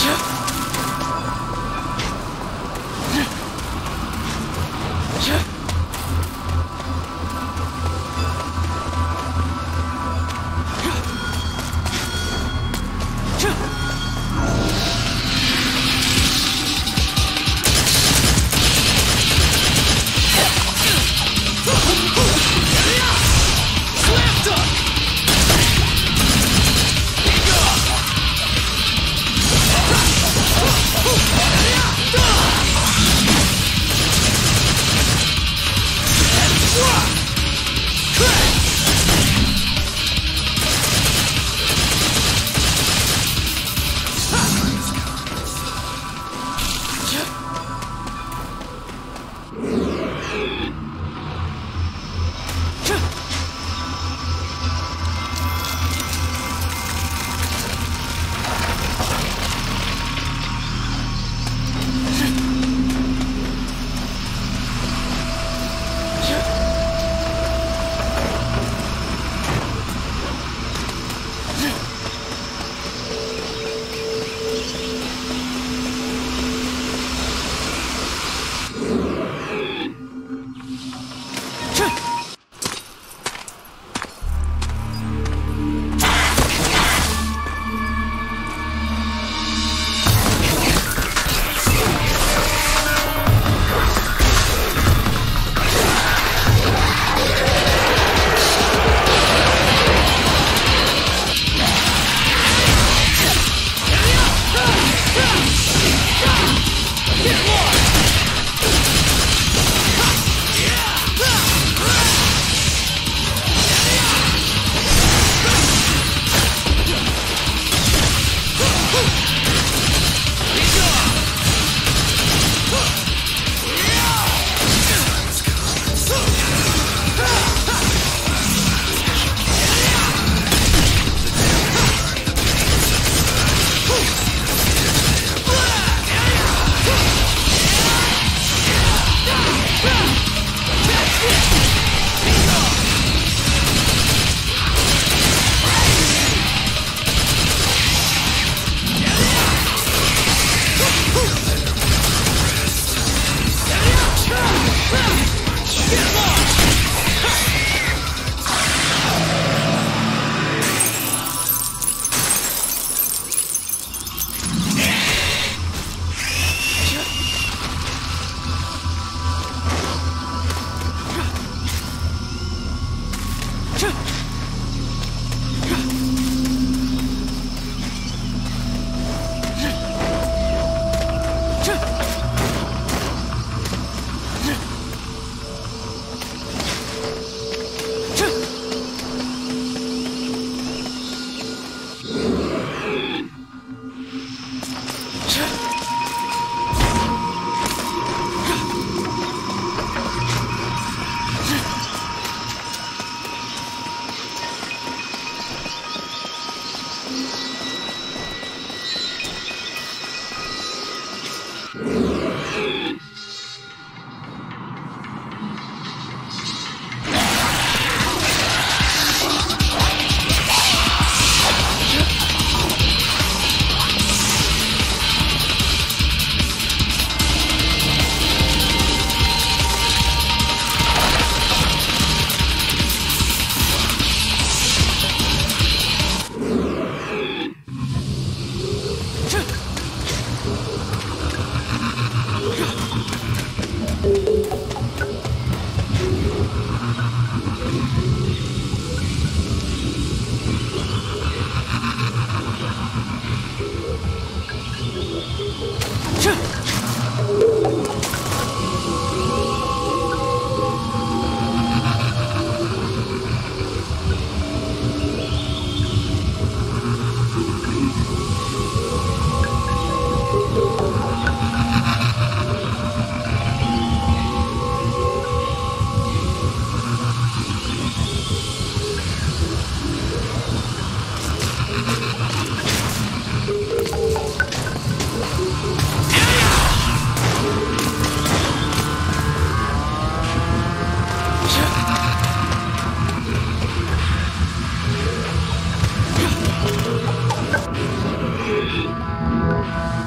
you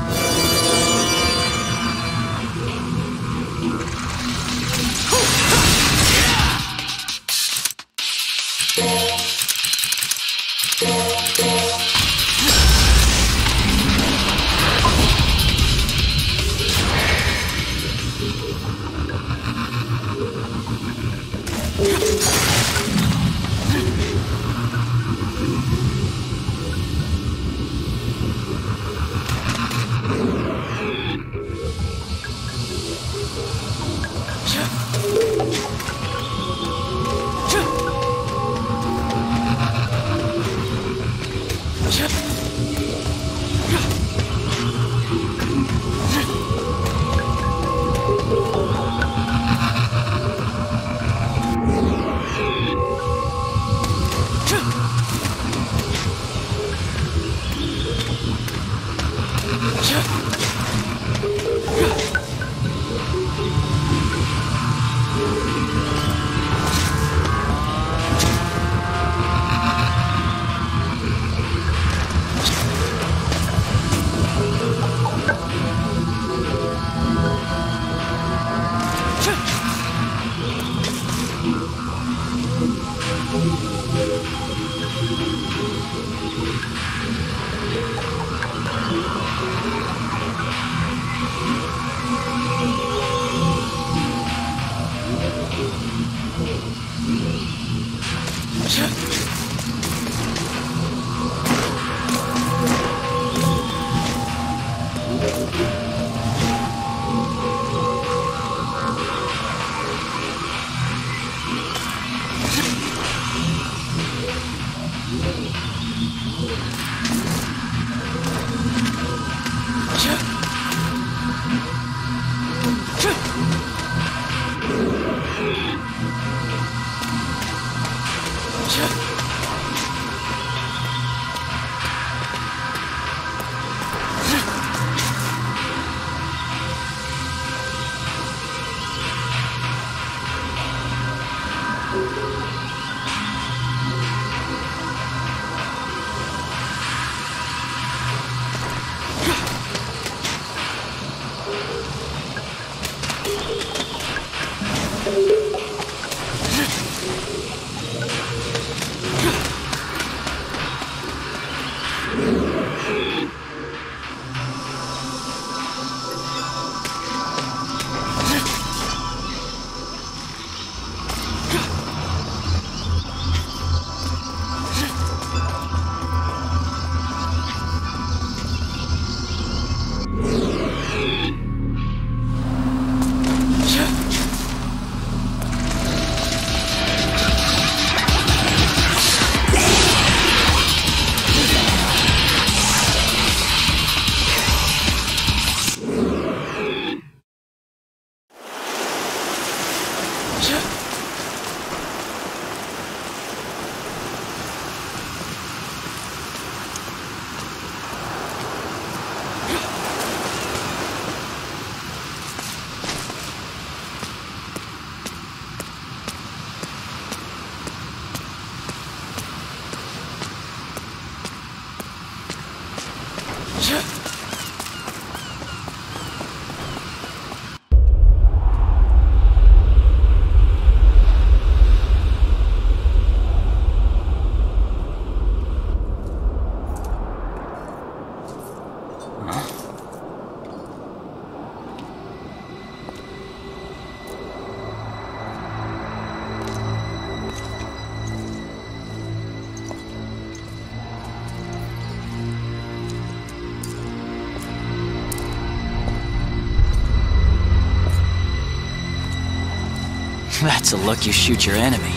That's a look you shoot your enemy.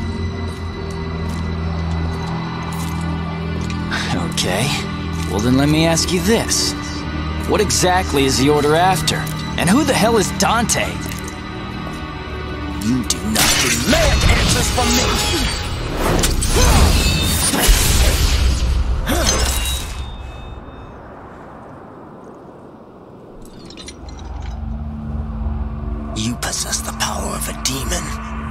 Okay, well then let me ask you this. What exactly is the Order after? And who the hell is Dante? You do not demand answers from me! You possess the power of a demon.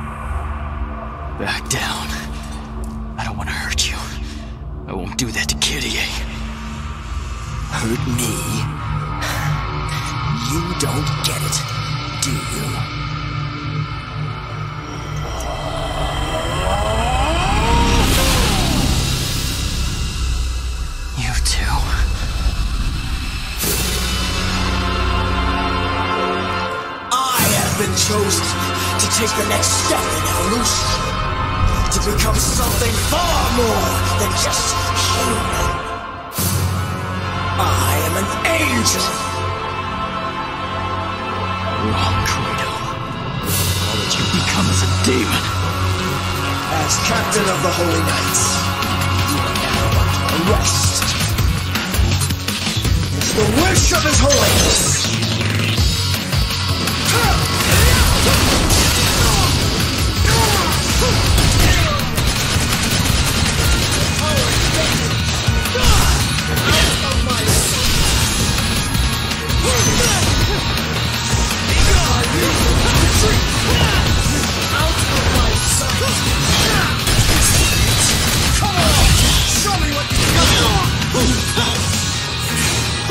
Back down. I don't want to hurt you. I won't do that to Kyrie. Hurt me? You don't get it, do you? You too. I have been chosen to take the next step in evolution. To become something far more than just human. I am an angel! Wrong, Kratos. All that you become is a demon. As captain of the Holy Knights, you are now under arrest. It's the wish of His Holiness!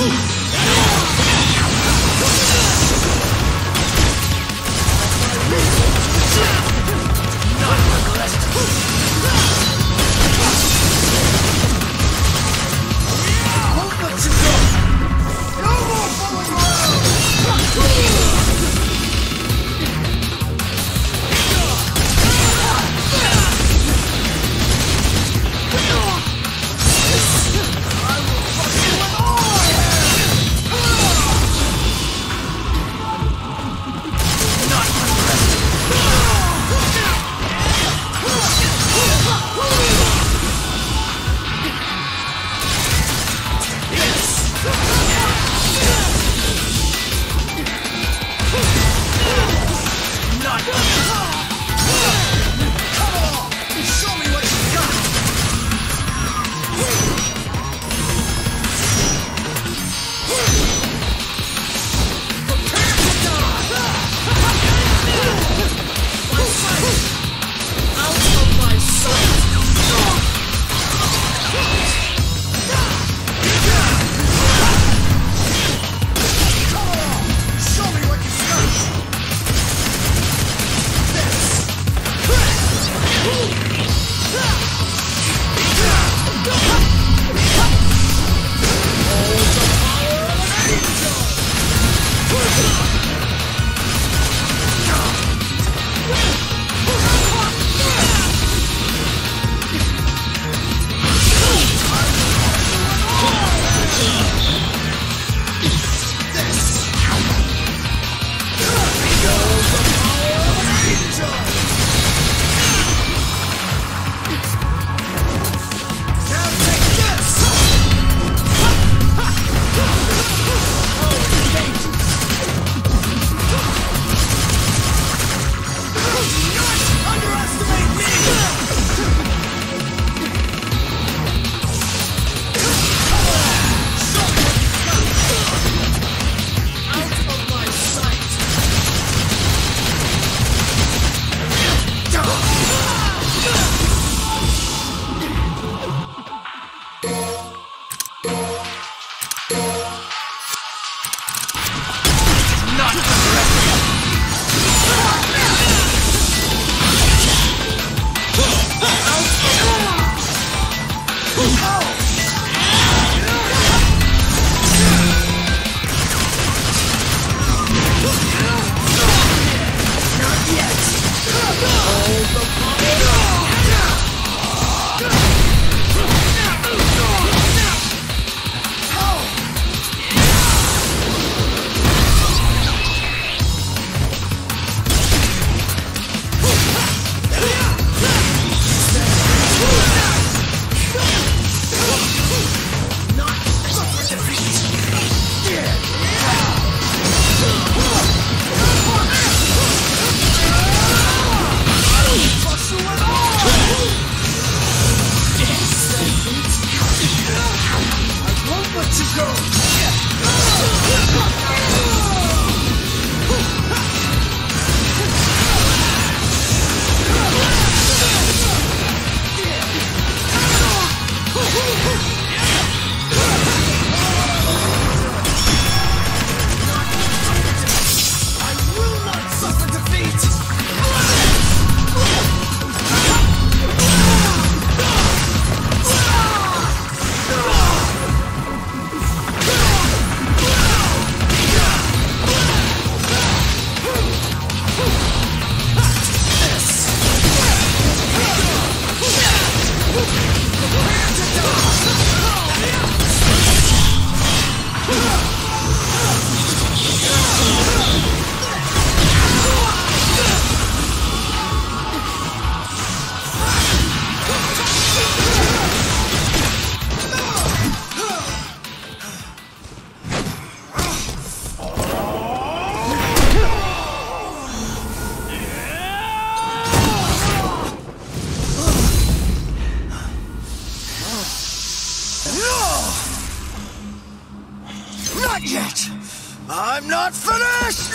Not yet! I'm not finished!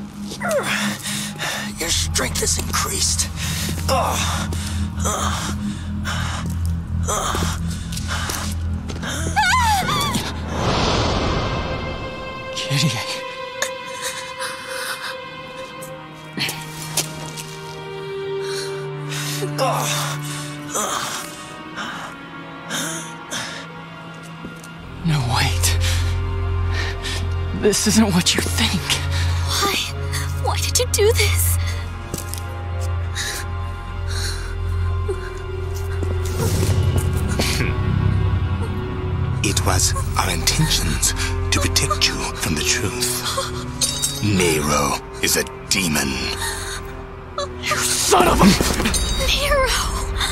Your strength has increased. No, wait. This isn't what you think. Why? Why did you do this? It was our intentions to protect you from the truth. Nero is a demon. You son of a... Nero!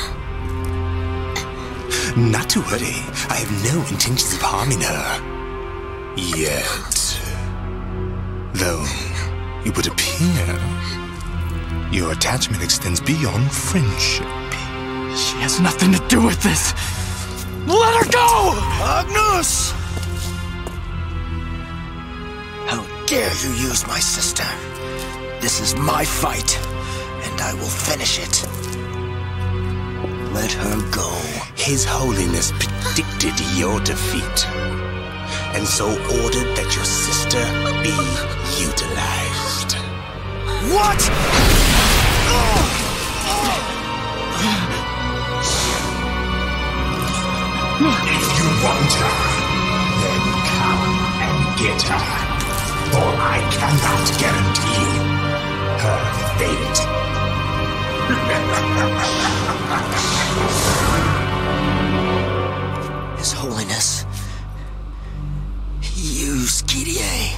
Not to worry, I have no intentions of harming her. Yet. Though, it would appear your attachment extends beyond friendship. She has nothing to do with this. Let her go! Agnus! How dare you use my sister? This is my fight, and I will finish it. Let her go. His Holiness predicted your defeat, and so ordered that your sister be utilized. What? If you want her, then come and get her. For I cannot guarantee her fate. His Holiness, he used Kyrie.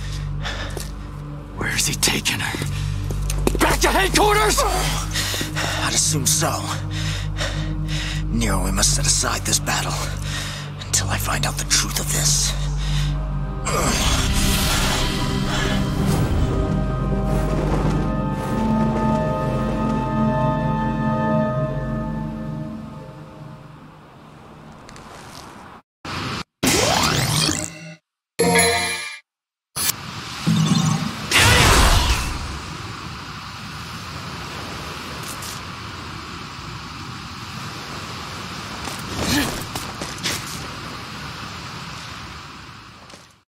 Where is he taking her? Back to headquarters? I'd assume so. Nero, we must set aside this battle until I find out the truth of this.